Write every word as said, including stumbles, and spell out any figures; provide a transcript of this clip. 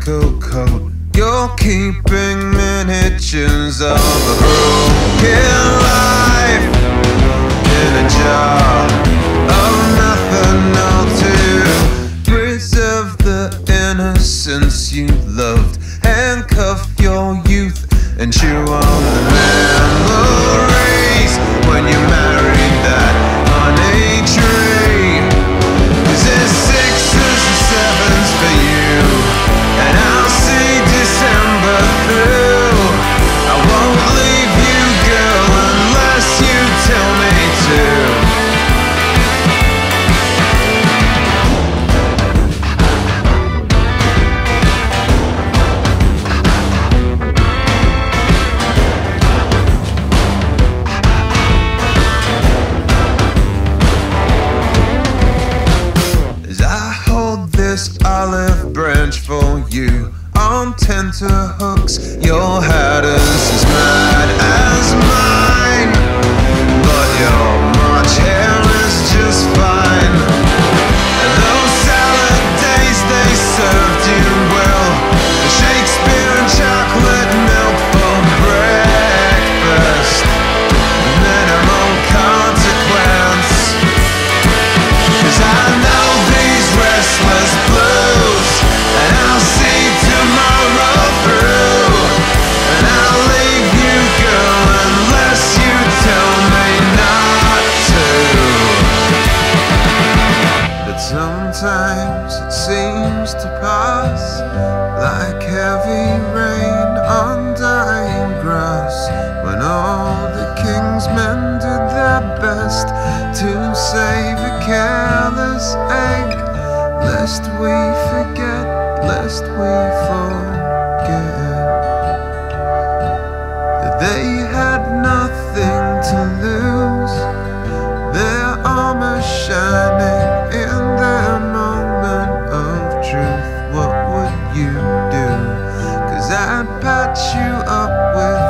bicycle coat. You're keeping miniatures of a broken life in a jar of methanol to preserve the innocence you loved. Handcuff your youth and chew on the memories when you married that honey tree. 'Cause there's sixes and sevens for you, and I'll see December through. I won't leave you, girl, unless you tell me to. This olive branch for you on tenterhooks. Your hat is as mad as mine, but your March hair is just fine. And those salad days, they served you well. The Shakespeare and chocolate milk for breakfast. Minimal consequence. 'Cause I know these restless blues, and I'll see tomorrow through. And I'll leave you, girl, unless you tell me not to. But sometimes it seems to pass like heavy rain on dying grass, when all the king's men did their best to save a careless egg. Lest we forget, lest we forget that they had nothing to lose, their armor shining in their moment of truth. What would you do? 'Cause I'd patch you up with